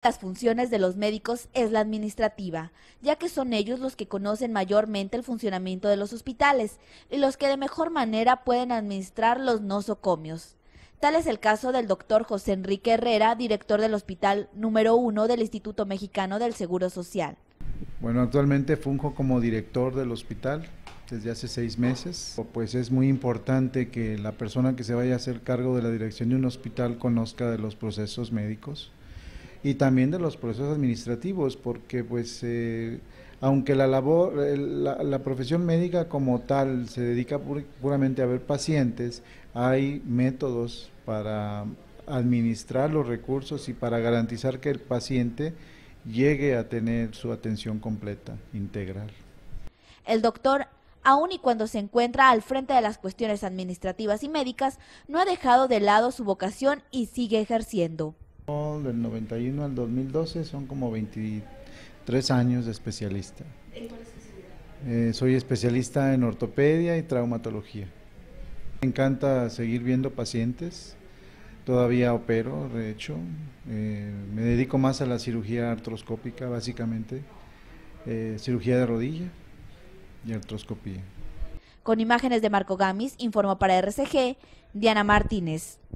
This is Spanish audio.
Las funciones de los médicos es la administrativa, ya que son ellos los que conocen mayormente el funcionamiento de los hospitales y los que de mejor manera pueden administrar los nosocomios. Tal es el caso del doctor José Enrique Herrera, director del Hospital número 1 del Instituto Mexicano del Seguro Social. Bueno, actualmente funjo como director del hospital desde hace 6 meses. Pues es muy importante que la persona que se vaya a hacer cargo de la dirección de un hospital conozca de los procesos médicos y también de los procesos administrativos, porque pues aunque la profesión médica como tal se dedica puramente a ver pacientes, hay métodos para administrar los recursos y para garantizar que el paciente llegue a tener su atención completa, integral. El doctor, aun y cuando se encuentra al frente de las cuestiones administrativas y médicas, no ha dejado de lado su vocación y sigue ejerciendo. Del 91 al 2012 son como 23 años de especialista. ¿En cuál especialidad? Soy especialista en ortopedia y traumatología. Me encanta seguir viendo pacientes, todavía opero, de hecho, me dedico más a la cirugía artroscópica básicamente, cirugía de rodilla y artroscopía. Con imágenes de Marco Gamis, informó para RCG, Diana Martínez.